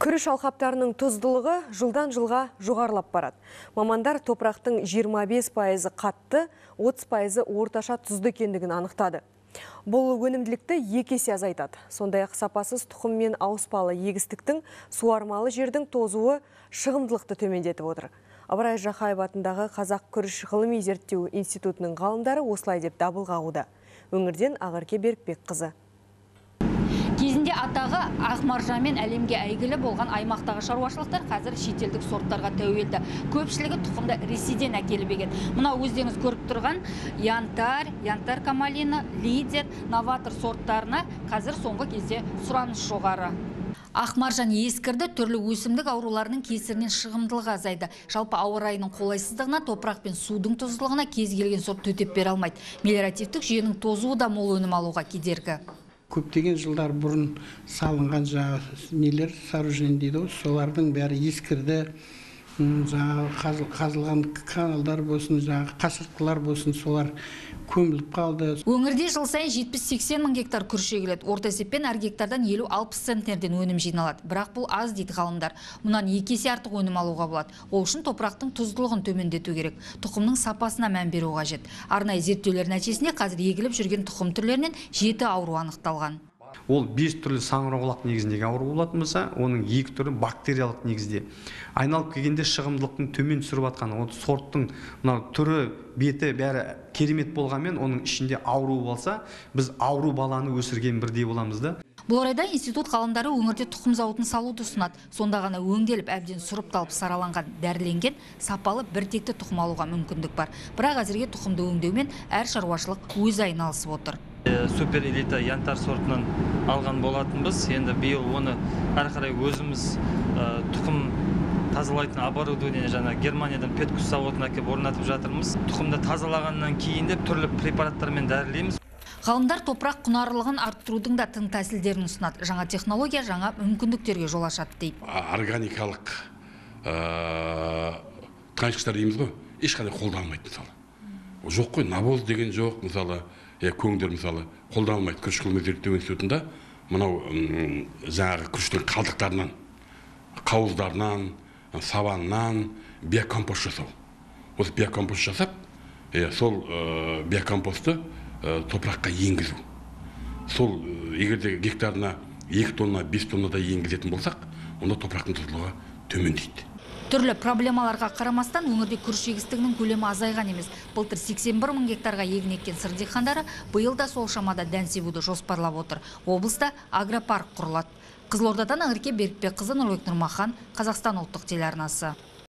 Күріш алқаптарының тұздылығы жылдан жылға жоғарылап барады. Мамандар топырақтың 25% қатты, 30% орташа тұзды екендігін анықтады. Бұл өнімділікті 2 есе азайтады. Сондай-ақ сапасыз тұқым мен ауыспалы егістіктің суармалы жердің тозуы шығымдылықты төмендетіп отыр. Ыбырай Жақаев атындағы Қазақ күріш ғылыми зерттеу институтының ғалымдары осылай деп дабыл қағуда. Өңірден Ақерке Берікбекқызы. Кезінде атағы ақ маржанмен әлемге әйгілі болған аймақтағы шаруашылықтар қазір шетелдік сорттарға тәуелді. Көпшілігі тұқымды Ресейден әкеліп еген. Мына өздеріңіз көріп тұрған Янтар Камалина, Лидер, Новатор сорттарына қазір соңғы кезде сұраныс жоғары. Ақ маржан ескірді, түрлі өсімдік ауруларының кесірінен шығымдылығы азайды. Жалпы ауа райының қолайсыздығына, топырақ пен судың тұздылығына кез келген сорт төтеп бере алмайды. Мелиоративтік жүйенің тозуы да мол өнім алуға кедергі. Көптеген жылдар бұрын салынған нелер, сооружение дейді, солардың бәрі ескірді. Қазылған каналдар болсын, қашыртқылар болсын, солар көміліп қалды. Өңірде жыл сайын 70-80 мың гектар күріш егіледі. Орта есеппен әр гектардан 50-60 центнерден өнім жиналады. Бірақ бұл аз дейді ғалымдар. Мұнан 2 есе артық өнім алуға болады. Ол үшін топырақтың тұздылығын төмендету керек. Тұқымның сапасына мән беру қажет. Арнайы зерттеулер нәтижесінде қазір егіліп жүрген тұқым түрлерінен 7 ауру анықталған. Ол 5 түрлі саңырауқұлақ негізіндегі ауру болатын болса, оның 2 түрі бактериялық негізде. Айналып келгенде шығымдылықтың төмен түсіріп жатқан, сорттың түрі, беті бәрі керемет болғанмен, оның ішінде ауру болса, біз ауру баланы өсірген бірдей боламыз да. Бұл орайда институт ғалымдары өңірде тұқым зауытын салуды ұсынады. Сонда ғана өңделіп, әбден сұрыпталып сараланған, дәріленген, сапалы бір текті тұқым алуға мүмкіндік бар. Бірақ әзірге тұқымды өңдеумен әр шаруашылық өзі айналысып отыр. Супер элита янтар сортынан алған болатынбыз. Енді биыл оны әрі қарай өзіміз тұқым тазалайтын оборудование жаңа Германиядан Петкус заводына әкеліп орнатып жатырмыз. Тұқымды тазалағаннан кейін де түрлі препараттармен дәрілейміз. Ғалымдар топырақ құнарлылығын арттырудың да тың тәсілдерін ұсынады. Жаңа технология жаңа мүмкіндіктерге жол ашады дейді. Органикалық тыңайтқыштар дейміз ғой, ешқандай қолданылмайды мысалы. Жоқ қой, навоз деген жоқ, мысалы, көңдер мысалы қолданылмайды. Күріш ғылыми зерттеу институтында мынау жаңағы күріштің қалдықтарынан, қауыздарынан, сабанынан биокомпост жасау. Осы биокомпост жасап, сол биокомпостты топыраққа енгізу. Сол егерде гектарына 2 тонна, 5 тоннадай енгізетін болсақ, онда топырақтың тұздылығы төмендейді. Түрлі проблемаларға қарамастан өңірде күріш егістігінің көлемі азайған емес. Былтыр 81 мың гектарға егін еккен сыр диқандары биыл да сол шамада дән себуді жоспарлап отыр. Облыста агропарк құрылады. Қызылордадан Ақерке Берікбекқызы, Нұрбек Нұрмахан, Қазақстан ұлттық телеарнасы.